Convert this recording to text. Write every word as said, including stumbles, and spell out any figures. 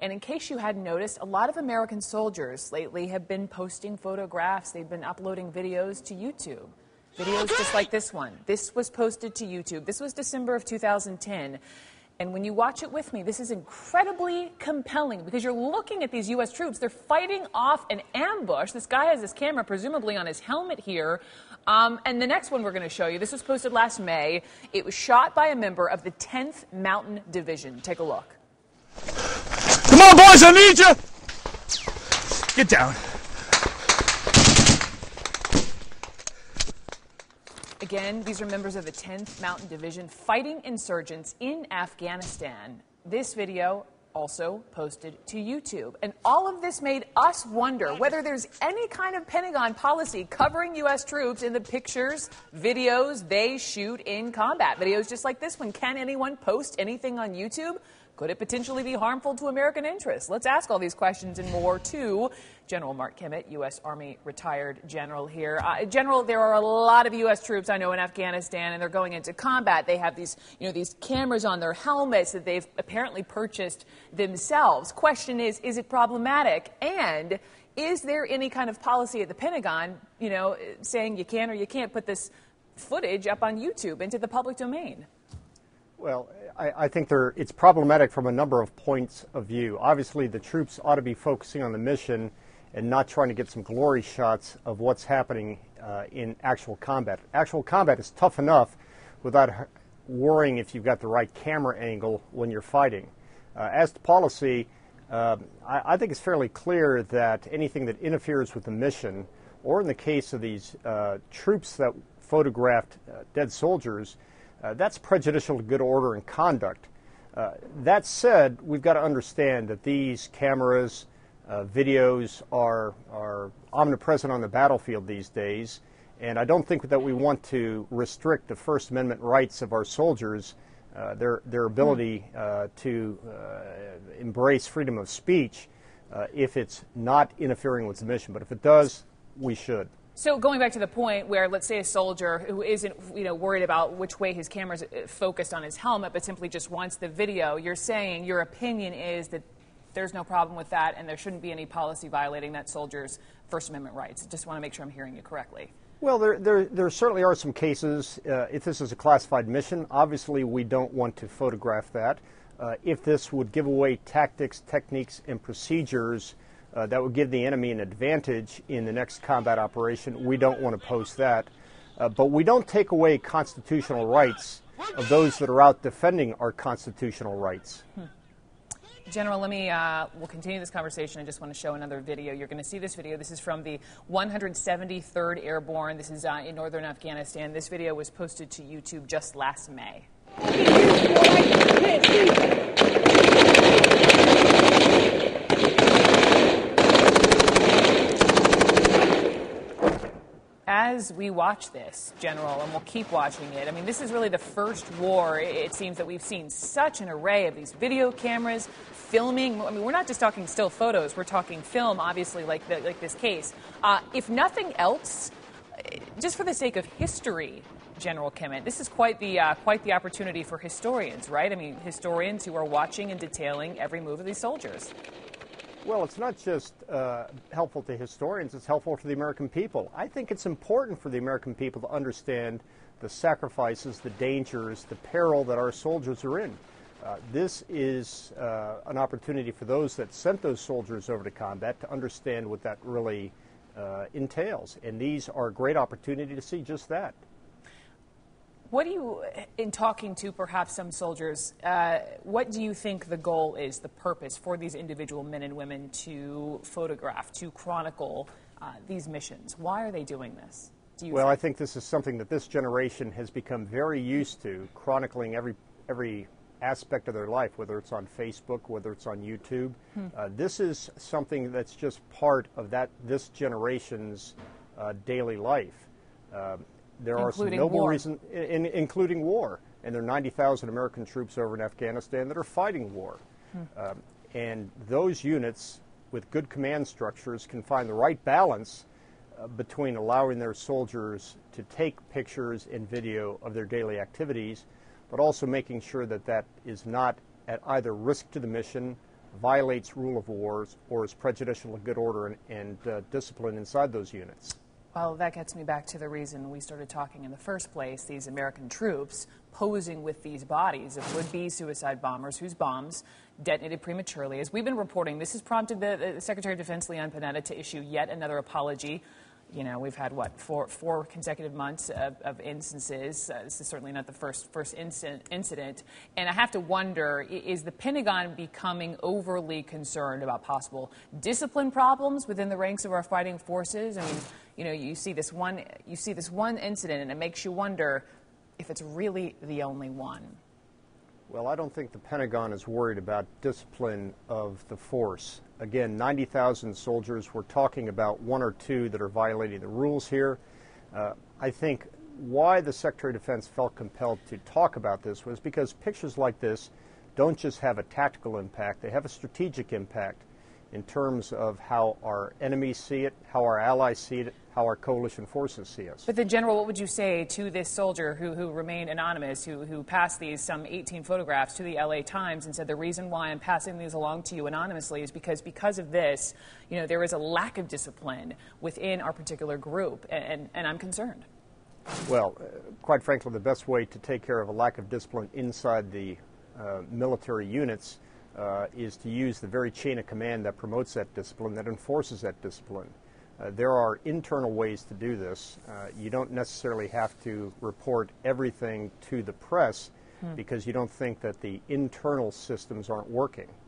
And in case you hadn't noticed, a lot of American soldiers lately have been posting photographs. They've been uploading videos to YouTube. Videos just like this one. This was posted to YouTube. This was December of two thousand ten. And when you watch it with me, this is incredibly compelling because you're looking at these U S troops. They're fighting off an ambush. This guy has this camera presumably on his helmet here. Um, and the next one we're going to show you, this was posted last May. It was shot by a member of the tenth Mountain Division. Take a look. Come on, boys, I need you! Get down. Again, these are members of the tenth Mountain Division fighting insurgents in Afghanistan. This video also posted to YouTube. And all of this made us wonder whether there's any kind of Pentagon policy covering U S troops in the pictures, videos they shoot in combat. Videos just like this one. Can anyone post anything on YouTube? Could it potentially be harmful to American interests? Let's ask all these questions and more to General Mark Kimmitt, U S Army retired general here. Uh, General, there are a lot of U S troops, I know, in Afghanistan, and they're going into combat. They have these, you know, these cameras on their helmets that they've apparently purchased themselves. Question is, is it problematic? And is there any kind of policy at the Pentagon, you know, saying you can or you can't put this footage up on YouTube into the public domain? Well, I, I think there, it's problematic from a number of points of view. Obviously, the troops ought to be focusing on the mission and not trying to get some glory shots of what's happening uh, in actual combat. Actual combat is tough enough without worrying if you've got the right camera angle when you're fighting. Uh, as to policy, uh, I, I think it's fairly clear that anything that interferes with the mission, or in the case of these uh, troops that photographed uh, dead soldiers, Uh, that's prejudicial to good order and conduct. Uh, that said, we've got to understand that these cameras, uh, videos are, are omnipresent on the battlefield these days, and I don't think that we want to restrict the First Amendment rights of our soldiers, uh, their, their ability uh, to uh, embrace freedom of speech uh, if it's not interfering with the mission. But if it does, we should. So going back to the point where, let's say, a soldier who isn't, you know, worried about which way his camera's focused on his helmet, but simply just wants the video, you're saying your opinion is that there's no problem with that and there shouldn't be any policy violating that soldier's First Amendment rights. Just want to make sure I'm hearing you correctly. Well, there, there, there certainly are some cases. Uh, if this is a classified mission, obviously we don't want to photograph that. Uh, if this would give away tactics, techniques, and procedures Uh, that would give the enemy an advantage in the next combat operation, we don't want to post that. Uh, but we don't take away constitutional rights of those that are out defending our constitutional rights. Hmm. General, let me, uh, we'll continue this conversation. I just want to show another video. You're going to see this video. This is from the one hundred seventy-third Airborne. This is uh, in northern Afghanistan. This video was posted to YouTube just last May. As we watch this, General, and we'll keep watching it, I mean, this is really the first war, it seems, that we've seen such an array of these video cameras, filming. I mean, we're not just talking still photos, we're talking film, obviously, like, the, like this case. Uh, if nothing else, just for the sake of history, General Kimmitt, this is quite the, uh, quite the opportunity for historians, right? I mean, historians who are watching and detailing every move of these soldiers. Well, it's not just uh, helpful to historians, it's helpful to the American people. I think it's important for the American people to understand the sacrifices, the dangers, the peril that our soldiers are in. Uh, this is uh, an opportunity for those that sent those soldiers over to combat to understand what that really uh, entails. And these are a great opportunity to see just that. What do you, in talking to perhaps some soldiers, uh, what do you think the goal is, the purpose for these individual men and women to photograph, to chronicle uh, these missions? Why are they doing this, do you Well, think? I think this is something that this generation has become very used to, chronicling every, every aspect of their life, whether it's on Facebook, whether it's on YouTube. Hmm. Uh, this is something that's just part of that this generation's uh, daily life. Uh, There are including some noble war. reasons, in, including war. And there are ninety thousand American troops over in Afghanistan that are fighting war. Hmm. Um, and those units, with good command structures, can find the right balance uh, between allowing their soldiers to take pictures and video of their daily activities, but also making sure that that is not at either risk to the mission violates rule of wars or is prejudicial to good order and, and uh, discipline inside those units. Well, that gets me back to the reason we started talking in the first place, these American troops posing with these bodies of would-be suicide bombers whose bombs detonated prematurely. As we've been reporting, this has prompted the, the Secretary of Defense, Leon Panetta, to issue yet another apology. You know, we've had, what, four, four consecutive months of, of instances. Uh, this is certainly not the first, first incident, incident. And I have to wonder, is the Pentagon becoming overly concerned about possible discipline problems within the ranks of our fighting forces? I mean, you know, you see this one, you see this one incident, and it makes you wonder if it's really the only one. Well, I don't think the Pentagon is worried about discipline of the force. Again, ninety thousand soldiers. We're talking about one or two that are violating the rules here. Uh, I think why the Secretary of Defense felt compelled to talk about this was because pictures like this don't just have a tactical impact, they have a strategic impact in terms of how our enemies see it, how our allies see it, how our coalition forces see us. But then, General, what would you say to this soldier who, who remained anonymous, who, who passed these some eighteen photographs to the L A Times and said, the reason why I'm passing these along to you anonymously is because because of this, you know, there is a lack of discipline within our particular group, and, and, and I'm concerned. Well, uh, quite frankly, the best way to take care of a lack of discipline inside the uh, military units uh, is to use the very chain of command that promotes that discipline, that enforces that discipline. Uh, there are internal ways to do this. Uh, you don't necessarily have to report everything to the press hmm. because you don't think that the internal systems aren't working.